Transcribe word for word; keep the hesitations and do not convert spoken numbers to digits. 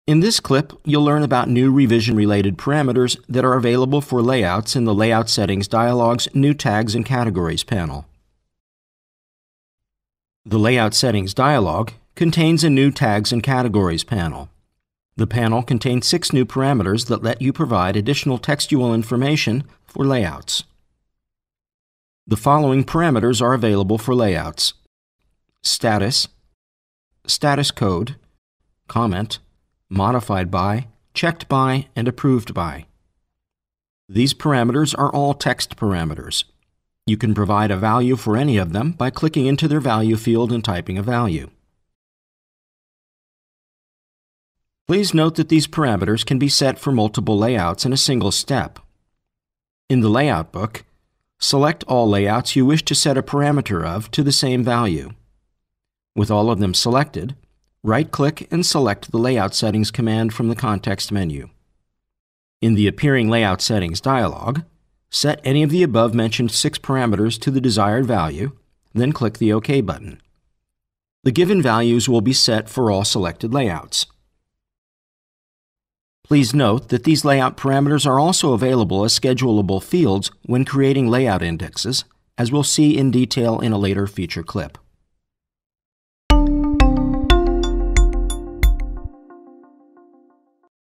In this clip, you'll learn about new revision-related parameters that are available for layouts in the Layout Settings dialog's New Tags and Categories panel. The Layout Settings dialog contains a New Tags and Categories panel. The panel contains six new parameters that let you provide additional textual information for layouts. The following parameters are available for layouts: status, status code, comment, modified by, checked by, and approved by. These parameters are all text parameters. You can provide a value for any of them by clicking into their value field and typing a value. Please note that these parameters can be set for multiple layouts in a single step. In the Layout book, select all layouts you wish to set a parameter of to the same value. With all of them selected, right-click and select the Layout Settings command from the context menu. In the appearing Layout Settings dialog, set any of the above-mentioned six parameters to the desired value, then click the OK button. The given values will be set for all selected layouts. Please note that these layout parameters are also available as schedulable fields when creating layout indexes, as we'll see in detail in a later feature clip.